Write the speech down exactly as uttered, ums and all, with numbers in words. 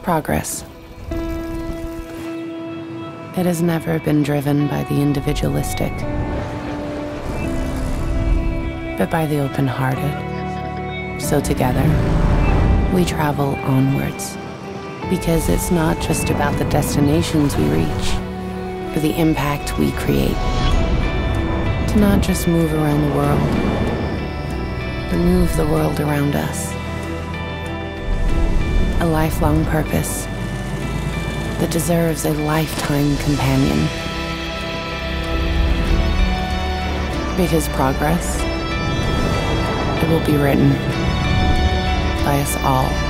Progress. It has never been driven by the individualistic, but by the open-hearted. So together, we travel onwards, because it's not just about the destinations we reach, but the impact we create. To not just move around the world, but move the world around us. A lifelong purpose that deserves a lifetime companion. Because progress, it will be written by us all.